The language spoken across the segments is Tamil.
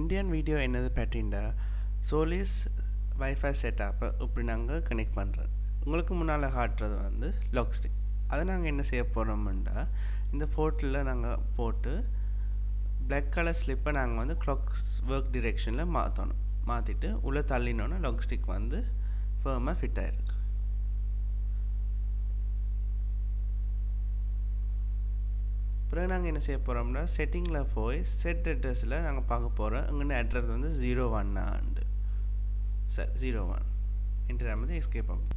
Indian video என்னது பற்றிண்டா Solis Wi-Fi setup இப்படி நாங்கள் கனெக்ட் பண்ணுறோம். உங்களுக்கு முன்னால் காட்டுறது வந்து லாக் ஸ்டிக். அதை நாங்கள் என்ன செய்ய போகிறோம்னா இந்த போர்ட்டில் நாங்கள் போட்டு பிளாக் கலர் ஸ்லிப்பை நாங்கள் வந்து கிளாக் ஒர்க் டிரெக்ஷனில் மாற்றணும். மாற்றிட்டு உள்ளே தள்ளினோன்னா லாக் ஸ்டிக் வந்து ஃபர்மாக ஃபிட் ஆகிருக்கு. பிறகு நாங்கள் என்ன செய்ய போகிறோம்னா செட்டிங்கில் போய் செட் அட்ரஸில் நாங்கள் பார்க்க போகிறோம். இங்கே அட்ரஸ் வந்து 01 ஆண்டு சார் 01 என்ட்ரு வந்து எஸ்கேப் ஆகும்.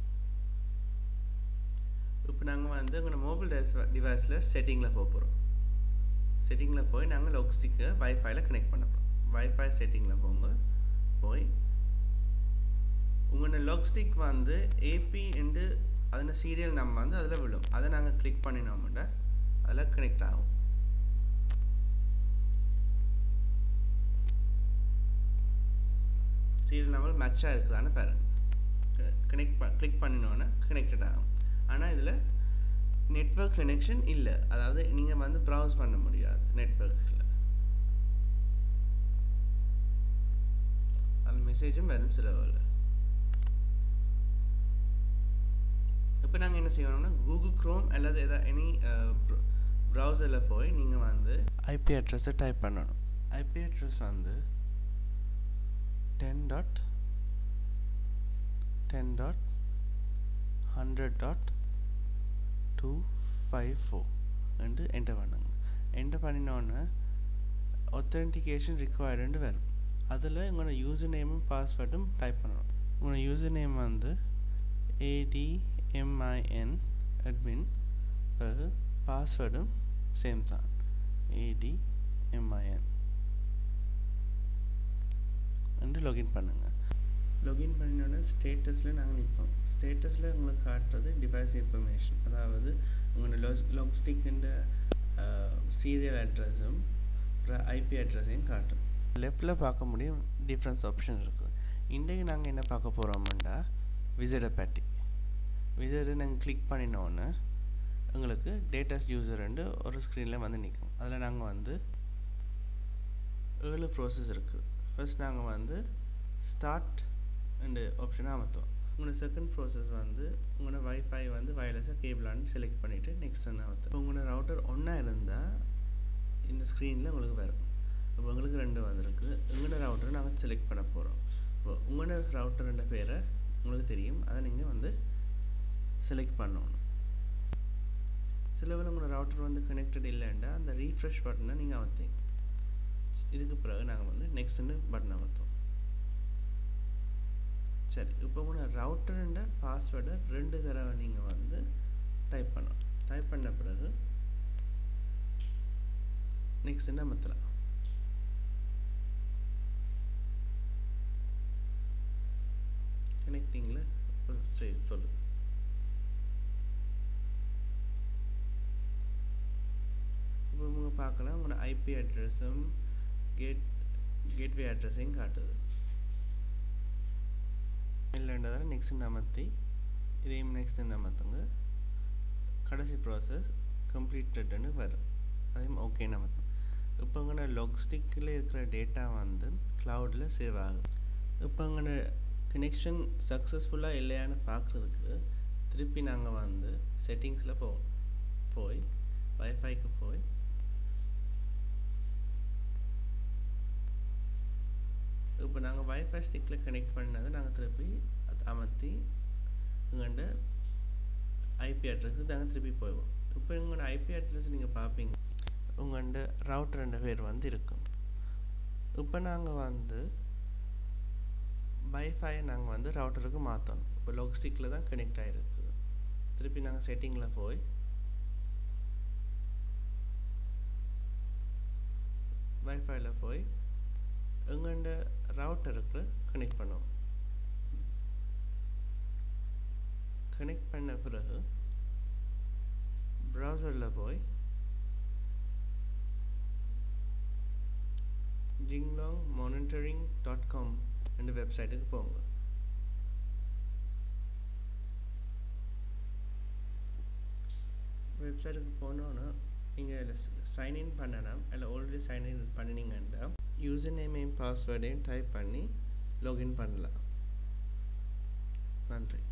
இப்போ நாங்கள் வந்து உங்கள் மொபைல் டிவைஸில் செட்டிங்கில் போக போகிறோம். செட்டிங்கில் போய் நாங்கள் லாக் ஸ்டிக்கை வைஃபைல கனெக்ட் பண்ண போகிறோம். வைஃபை செட்டிங்கில் போங்க. போய் உங்களோட லாக் ஸ்டிக் வந்து ஏபி என்று அதில் சீரியல் நம்பர் வந்து அதில் விழும். அதை நாங்கள் கிளிக் பண்ணினோம்னா அதில் கனெக்ட் ஆகும். சீரியல் நம்பர் மேட்சாக இருக்குதான்னு பாருங்கள். கிளிக் பண்ணினோன்னா கனெக்டட் ஆகும். ஆனால் இதில் நெட்வொர்க் கனெக்ஷன் இல்லை. அதாவது நீங்கள் வந்து ப்ரௌஸ் பண்ண முடியாது நெட்வொர்க்கில். அந்த மெசேஜும் வரும் சில வேலை. இப்போ நாங்கள் என்ன செய்யணும்னா கூகுள் க்ரோம் அல்லது எனி ப்ரௌசரில் போய் நீங்கள் வந்து ஐபி அட்ரஸை டைப் பண்ணணும். ஐபி அட்ரஸ் வந்து 10.10.100.254 என்று என்டர் பண்ணுங்க. என்டர் பண்ணினோன்னு ஒத்தென்டிகேஷன் ரிக்வயர்டுன்னு வரும். அதில் உங்களோட யூசர் நேமும் பாஸ்வேர்டும் டைப் பண்ணணும். உங்களோட யூசர் நேம் வந்து ADMIN admin. பிறகு பாஸ்வேர்டும் சேம் தான் ADMIN என்று லாகின் பண்ணுங்கள். லாகின் பண்ணினோடனே ஸ்டேட்டஸில் நாங்கள் நிற்போம். ஸ்டேட்டஸில் உங்களுக்கு காட்டுறது டிவைஸ் இன்ஃபர்மேஷன். அதாவது உங்களோட லாக் ஸ்டிக்கின்ற சீரியல் அட்ரஸும் அப்புறம் ஐபி அட்ரஸையும் காட்டும். லெஃப்டில் பார்க்க முடியும் டிஃப்ரென்ஸ் ஆப்ஷன் இருக்குது. இன்றைக்கு நாங்கள் என்ன பார்க்க போகிறோம்னா விசிட்டை பற்றி. விசிட்டை நாங்கள் கிளிக் பண்ணினோன்னு உங்களுக்கு டேட்டாஸ் யூசர் ஒரு ஸ்க்ரீனில் வந்து நிற்கும். அதில் நாங்கள் வந்து 7 ப்ரோசஸ் இருக்குது. ஃபர்ஸ்ட் நாங்கள் வந்து ஸ்டார்ட் அண்டு ஆப்ஷனை அமர்த்தோம். உங்களோட செகண்ட் ப்ரோசஸ் வந்து உங்களோட வைஃபை வந்து வயர்லெஸ்ஸாக கேபிளான்னு செலக்ட் பண்ணிவிட்டு நெக்ஸ்ட் அமர்த்தோம். இப்போ உங்களோட ரவுட்டர் ஒன்றா இருந்தால் இந்த ஸ்க்ரீனில் உங்களுக்கு வரும். இப்போ உங்களுக்கு 2 வந்திருக்கு. உங்களோட ரவுட்டரை நாங்கள் செலக்ட் பண்ண போகிறோம். இப்போ உங்களோட ரவுட்டர்ன்ற பேரை உங்களுக்கு தெரியும். அதை நீங்கள் வந்து செலக்ட் பண்ணணும். சில வேளை உங்களோட ரவுட்டர் வந்து கனெக்டட் இல்லைன்னா அந்த ரீஃப்ரெஷ் பட்டனை நீங்கள் அமர்த்தீங்க. இதுக்கு பிறகு நாங்கள் வந்து நெக்ஸ்ட்னு பட்டன் அமர்த்தோம். சரி, இப்போ உங்களோட ரவுட்டருன்ற பாஸ்வேர்டை 2 தடவை நீங்கள் வந்து டைப் பண்ணணும். டைப் பண்ண பிறகு நெக்ஸ்ட்னு அமர்த்தலாம். கனெக்டிங்கில் சரி சொல்லு. இப்போ உங்கள் பார்க்கலாம் உங்களோட ஐபி அட்ரஸும் கேட்வே அட்ரஸையும் காட்டுது. இல்லைன்றதால நெக்ஸ்ட் அமர்த்தி இதையும் நெக்ஸ்ட் அமர்த்துங்க. கடைசி ப்ராசஸ் கம்ப்ளீட்டட்னு வரும். அதையும் ஓகேன்னு அமர்த்தும். இப்போ உங்களோட லாக் ஸ்டிக்கில் இருக்கிற டேட்டா வந்து க்ளவுடில் சேவ் ஆகும். இப்போ உங்களோட கனெக்ஷன் சக்ஸஸ்ஃபுல்லாக இல்லையான்னு பார்க்குறதுக்கு திருப்பி நாங்கள் வந்து செட்டிங்ஸில் போய் வைஃபைக்கு போய் இப்போ நாங்கள் வைஃபை ஸ்டிக்கில் கனெக்ட் பண்ணதை நாங்கள் திருப்பி அமர்த்தி உங்கள்கிட்ட ஐபி அட்ரஸுக்கு நாங்கள் திருப்பி போயிடுவோம். இப்போ உங்களோட ஐபி அட்ரஸ் நீங்கள் பார்ப்பீங்க. உங்கள்கிட்ட ரவுட்டர் பேர் வந்து இருக்கும். இப்போ நாங்கள் வந்து வைஃபையை நாங்கள் வந்து ரவுட்டருக்கு மாற்றணும். இப்போ லாக் ஸ்டிக்கில் தான் கனெக்ட் ஆகிருக்கு. திருப்பி நாங்கள் செட்டிங்கில் போய் வைஃபைல போய் எங்கள்ட ரவுட்டருக்கு கனெக்ட் பண்ணுவோம். கனெக்ட் பண்ண பிறகு ப்ரௌசரில் போய் jinglongmonitoring.com என்ற வெப்சைட்டுக்கு போங்க. வெப்சைட்டுக்கு போனோன்னா நீங்கள் சைன்இன் பண்ணலாம். இல்லை ஆல்ரெடி சைன்இன் பண்ணினீங்கன்னா யூசர் நேமையும் பாஸ்வேர்டையும் டைப் பண்ணி லாகின் பண்ணலாம். நன்றி.